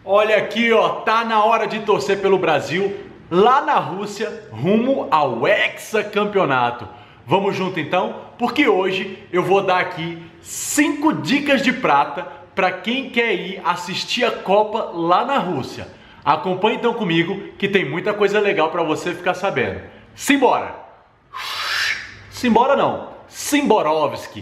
Olha aqui, ó, tá na hora de torcer pelo Brasil lá na Rússia, rumo ao hexacampeonato. Vamos junto então? Porque hoje eu vou dar aqui 5 dicas de prata para quem quer ir assistir a Copa lá na Rússia. Acompanhe então comigo que tem muita coisa legal para você ficar sabendo. Simbora! Simbora não, Simborovski!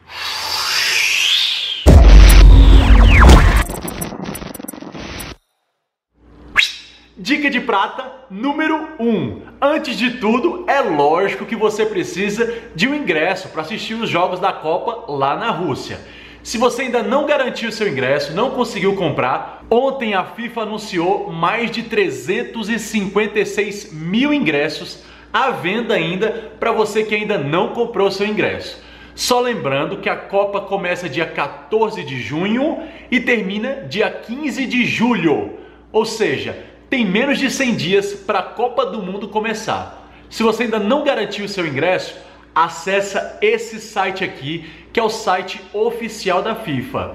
Dica de prata número 1. Antes de tudo, é lógico que você precisa de um ingresso para assistir os jogos da Copa lá na Rússia. Se você ainda não garantiu seu ingresso, não conseguiu comprar, ontem a FIFA anunciou mais de 356 mil ingressos à venda ainda para você que ainda não comprou seu ingresso. Só lembrando que a Copa começa dia 14 de junho e termina dia 15 de julho, ou seja, tem menos de 100 dias para a Copa do Mundo começar. Se você ainda não garantiu o seu ingresso, acessa esse site aqui, que é o site oficial da FIFA,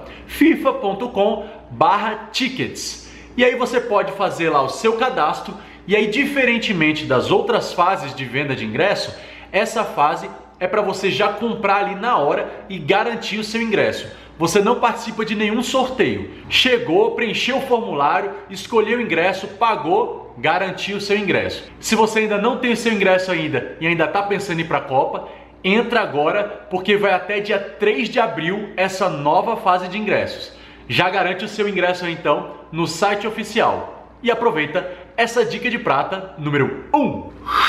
fifa.com/tickets. E aí você pode fazer lá o seu cadastro, e aí, diferentemente das outras fases de venda de ingresso, essa fase é para você já comprar ali na hora e garantir o seu ingresso. Você não participa de nenhum sorteio. Chegou, preencheu o formulário, escolheu o ingresso, pagou, garantiu o seu ingresso. Se você ainda não tem o seu ingresso ainda e ainda está pensando em ir para a Copa, entra agora porque vai até dia 3 de abril essa nova fase de ingressos. Já garante o seu ingresso então no site oficial. E aproveita essa dica de prata número 1.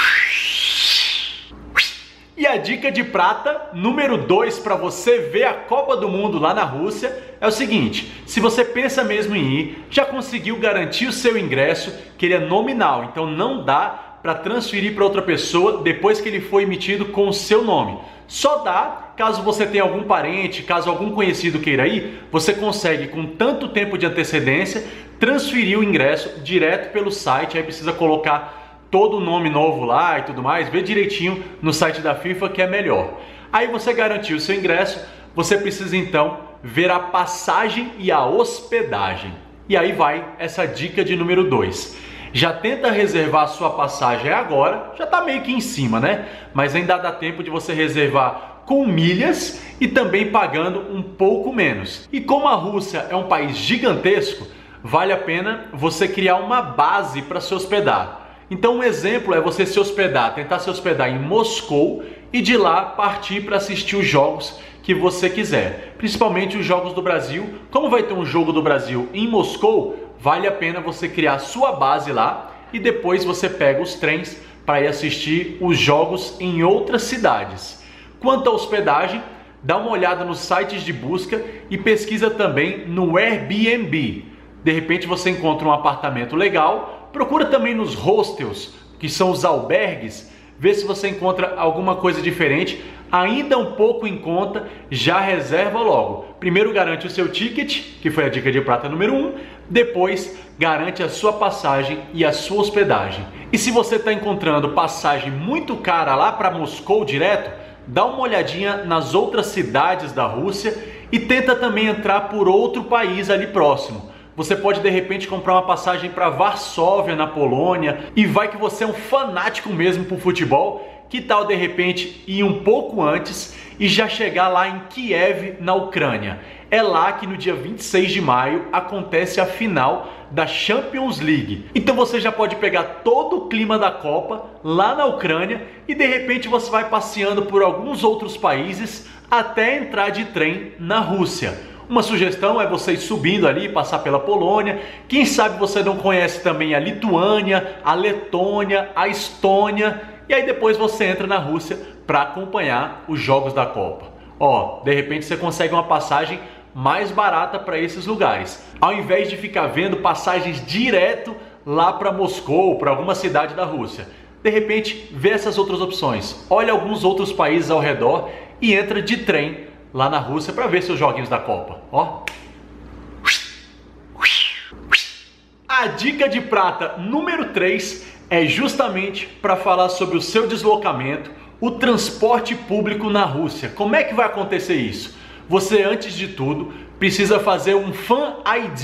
E a dica de prata número 2 para você ver a Copa do Mundo lá na Rússia é o seguinte: se você pensa mesmo em ir, já conseguiu garantir o seu ingresso, que ele é nominal, então não dá para transferir para outra pessoa depois que ele foi emitido com o seu nome. Só dá caso você tenha algum parente, caso algum conhecido queira ir, você consegue com tanto tempo de antecedência transferir o ingresso direto pelo site, aí precisa colocar todo o nome novo lá e tudo mais, vê direitinho no site da FIFA que é melhor. Aí você garantiu o seu ingresso, você precisa então ver a passagem e a hospedagem. E aí vai essa dica de número 2. Já tenta reservar a sua passagem agora, já tá meio que em cima, né? Mas ainda dá tempo de você reservar com milhas e também pagando um pouco menos. E como a Rússia é um país gigantesco, vale a pena você criar uma base para se hospedar. Então um exemplo é você tentar se hospedar em Moscou e de lá partir para assistir os jogos que você quiser. Principalmente os jogos do Brasil. Como vai ter um jogo do Brasil em Moscou, vale a pena você criar sua base lá e depois você pega os trens para ir assistir os jogos em outras cidades. Quanto à hospedagem, dá uma olhada nos sites de busca e pesquisa também no Airbnb. De repente você encontra um apartamento legal. Procura também nos hostels, que são os albergues, vê se você encontra alguma coisa diferente, ainda um pouco em conta, já reserva logo. Primeiro garante o seu ticket, que foi a dica de prata número 1, depois garante a sua passagem e a sua hospedagem. E se você está encontrando passagem muito cara lá para Moscou direto, dá uma olhadinha nas outras cidades da Rússia e tenta também entrar por outro país ali próximo. Você pode de repente comprar uma passagem para Varsóvia, na Polônia, e vai que você é um fanático mesmo por futebol. Que tal de repente ir um pouco antes e já chegar lá em Kiev, na Ucrânia? É lá que no dia 26 de maio acontece a final da Champions League. Então você já pode pegar todo o clima da Copa lá na Ucrânia e de repente você vai passeando por alguns outros países até entrar de trem na Rússia. Uma sugestão é você ir subindo ali, passar pela Polônia. Quem sabe você não conhece também a Lituânia, a Letônia, a Estônia. E aí depois você entra na Rússia para acompanhar os jogos da Copa. Ó, de repente você consegue uma passagem mais barata para esses lugares. Ao invés de ficar vendo passagens direto lá para Moscou, para alguma cidade da Rússia. De repente vê essas outras opções. Olha alguns outros países ao redor e entra de trem lá na Rússia para ver seus joguinhos da Copa. Ó. A dica de prata número 3 é justamente para falar sobre o seu deslocamento, o transporte público na Rússia. Como é que vai acontecer isso? Você, antes de tudo, precisa fazer um Fan ID,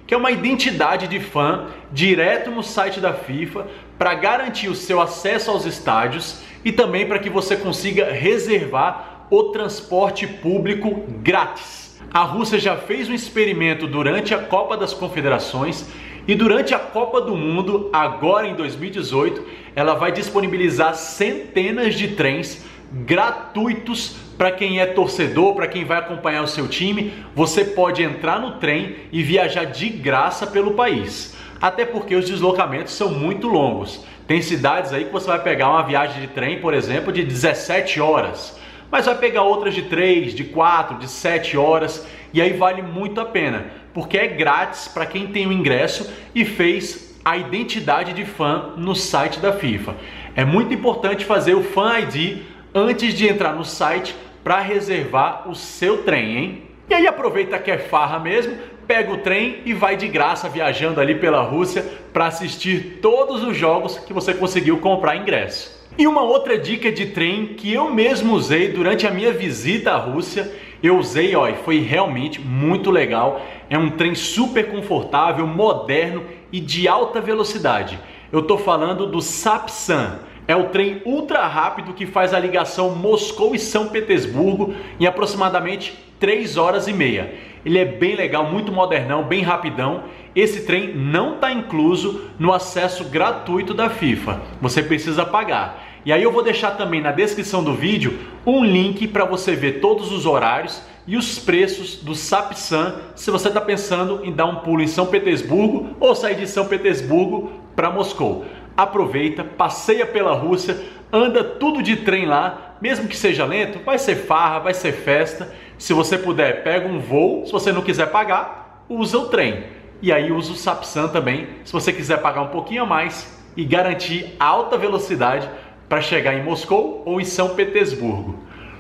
que é uma identidade de fã direto no site da FIFA para garantir o seu acesso aos estádios e também para que você consiga reservar o transporte público grátis. A Rússia já fez um experimento durante a Copa das Confederações e durante a Copa do Mundo, agora em 2018, ela vai disponibilizar centenas de trens gratuitos para quem é torcedor, para quem vai acompanhar o seu time. Você pode entrar no trem e viajar de graça pelo país. Até porque os deslocamentos são muito longos. Tem cidades aí que você vai pegar uma viagem de trem, por exemplo, de 17 horas. Mas vai pegar outras de 3, de 4, de 7 horas. E aí vale muito a pena, porque é grátis para quem tem o ingresso e fez a identidade de fã no site da FIFA. É muito importante fazer o Fan ID antes de entrar no site para reservar o seu trem, hein? E aí aproveita que é farra mesmo, pega o trem e vai de graça viajando ali pela Rússia para assistir todos os jogos que você conseguiu comprar ingresso. E uma outra dica de trem que eu mesmo usei durante a minha visita à Rússia, eu usei, ó, e foi realmente muito legal. É um trem super confortável, moderno e de alta velocidade. Eu tô falando do Sapsan. É o trem ultra rápido que faz a ligação Moscou e São Petersburgo em aproximadamente 3 horas e meia. Ele é bem legal, muito modernão, bem rapidão. Esse trem não está incluso no acesso gratuito da FIFA. Você precisa pagar. E aí eu vou deixar também na descrição do vídeo um link para você ver todos os horários e os preços do Sapsan, se você está pensando em dar um pulo em São Petersburgo ou sair de São Petersburgo para Moscou. Aproveita, passeia pela Rússia, anda tudo de trem lá, mesmo que seja lento, vai ser farra, vai ser festa. Se você puder, pega um voo, se você não quiser pagar, usa o trem. E aí usa o Sapsan também, se você quiser pagar um pouquinho a mais e garantir alta velocidade para chegar em Moscou ou em São Petersburgo.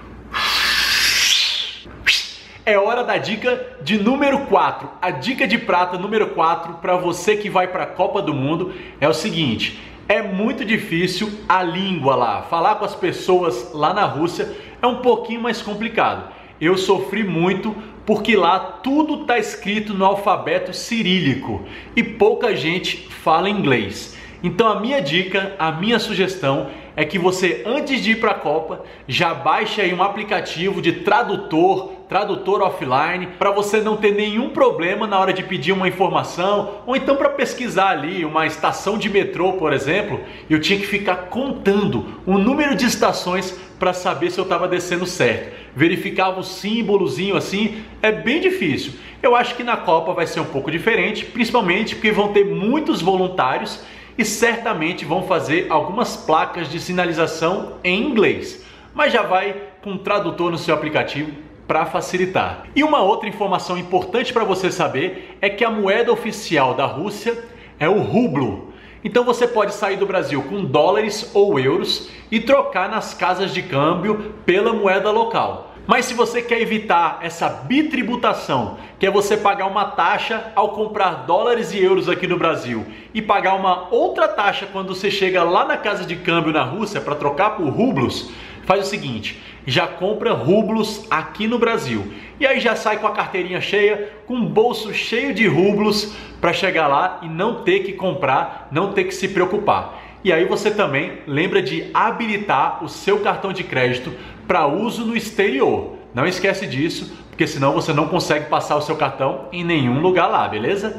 É hora da dica de número 4. A dica de prata número 4 para você que vai para a Copa do Mundo é o seguinte: é muito difícil a língua lá. Falar com as pessoas lá na Rússia é um pouquinho mais complicado. Eu sofri muito porque lá tudo está escrito no alfabeto cirílico e pouca gente fala inglês. Então a minha dica, a minha sugestão é que você, antes de ir para a Copa, já baixe aí um aplicativo de tradutor offline, para você não ter nenhum problema na hora de pedir uma informação, ou então para pesquisar ali uma estação de metrô, por exemplo. Eu tinha que ficar contando o número de estações para saber se eu estava descendo certo. Verificava o símbolozinho assim, é bem difícil. Eu acho que na Copa vai ser um pouco diferente, principalmente porque vão ter muitos voluntários e certamente vão fazer algumas placas de sinalização em inglês, mas já vai com um tradutor no seu aplicativo para facilitar. E uma outra informação importante para você saber é que a moeda oficial da Rússia é o rublo. Então você pode sair do Brasil com dólares ou euros e trocar nas casas de câmbio pela moeda local. Mas se você quer evitar essa bitributação, que é você pagar uma taxa ao comprar dólares e euros aqui no Brasil e pagar uma outra taxa quando você chega lá na casa de câmbio na Rússia para trocar por rublos, faz o seguinte: já compra rublos aqui no Brasil e aí já sai com a carteirinha cheia, com um bolso cheio de rublos para chegar lá e não ter que comprar, não ter que se preocupar. E aí você também lembra de habilitar o seu cartão de crédito para uso no exterior. Não esquece disso, porque senão você não consegue passar o seu cartão em nenhum lugar lá, beleza?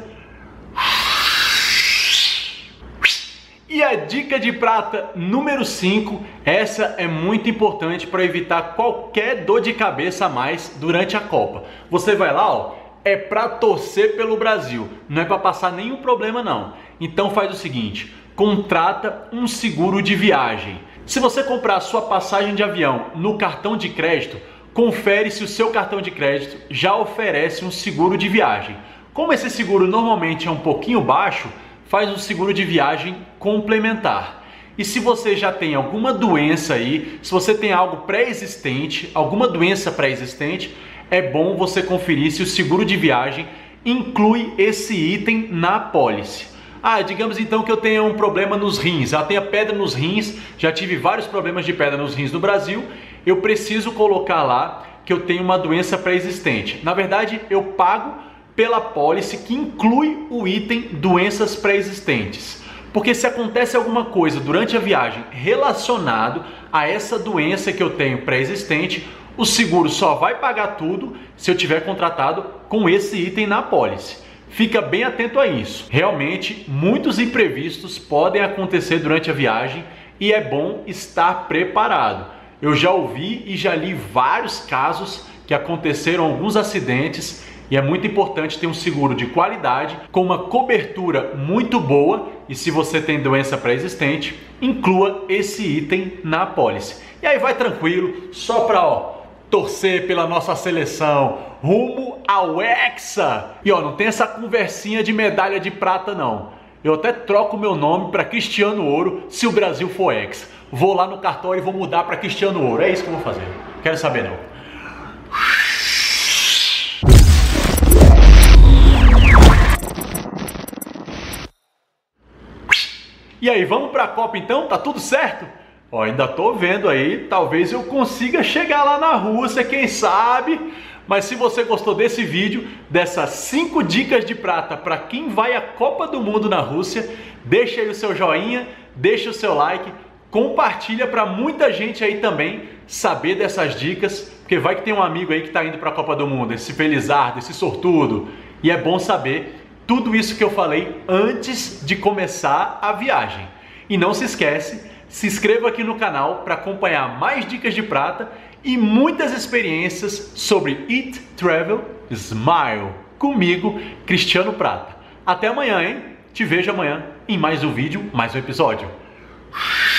E a dica de prata número 5, essa é muito importante para evitar qualquer dor de cabeça a mais durante a Copa. Você vai lá, ó, é para torcer pelo Brasil, não é para passar nenhum problema não. Então faz o seguinte: contrata um seguro de viagem. Se você comprar a sua passagem de avião no cartão de crédito, confere se o seu cartão de crédito já oferece um seguro de viagem. Como esse seguro normalmente é um pouquinho baixo, faz um seguro de viagem complementar. E se você já tem alguma doença aí, se você tem algo pré-existente, alguma doença pré-existente, é bom você conferir se o seguro de viagem inclui esse item na apólice. Ah, digamos então que eu tenha um problema nos rins, eu tenho pedra nos rins, já tive vários problemas de pedra nos rins no Brasil, eu preciso colocar lá que eu tenho uma doença pré-existente. Na verdade, eu pago pela pólice que inclui o item doenças pré-existentes. Porque se acontece alguma coisa durante a viagem relacionado a essa doença que eu tenho pré-existente, o seguro só vai pagar tudo se eu tiver contratado com esse item na pólice. Fica bem atento a isso. Realmente, muitos imprevistos podem acontecer durante a viagem e é bom estar preparado. Eu já ouvi e já li vários casos que aconteceram alguns acidentes e é muito importante ter um seguro de qualidade com uma cobertura muito boa e se você tem doença pré-existente, inclua esse item na apólice. E aí vai tranquilo, só para torcer pela nossa seleção rumo ao Hexa. E não tem essa conversinha de medalha de prata não. Eu até troco meu nome para Cristiano Ouro se o Brasil for Hexa. Vou lá no cartório e vou mudar para Cristiano Ouro. É isso que eu vou fazer. Quero saber não. E aí, vamos para a Copa então? Tá tudo certo? Ainda tô vendo aí, talvez eu consiga chegar lá na Rússia, quem sabe? Mas se você gostou desse vídeo, dessas 5 dicas de prata para quem vai à Copa do Mundo na Rússia, deixa aí o seu joinha, deixa o seu like, compartilha para muita gente aí também saber dessas dicas, porque vai que tem um amigo aí que está indo para a Copa do Mundo, esse felizardo, esse sortudo, e é bom saber tudo isso que eu falei antes de começar a viagem. E não se esquece, se inscreva aqui no canal para acompanhar mais dicas de prata e muitas experiências sobre Eat, Travel, Smile. Comigo, Cristiano Prata. Até amanhã, hein? Te vejo amanhã em mais um vídeo, mais um episódio.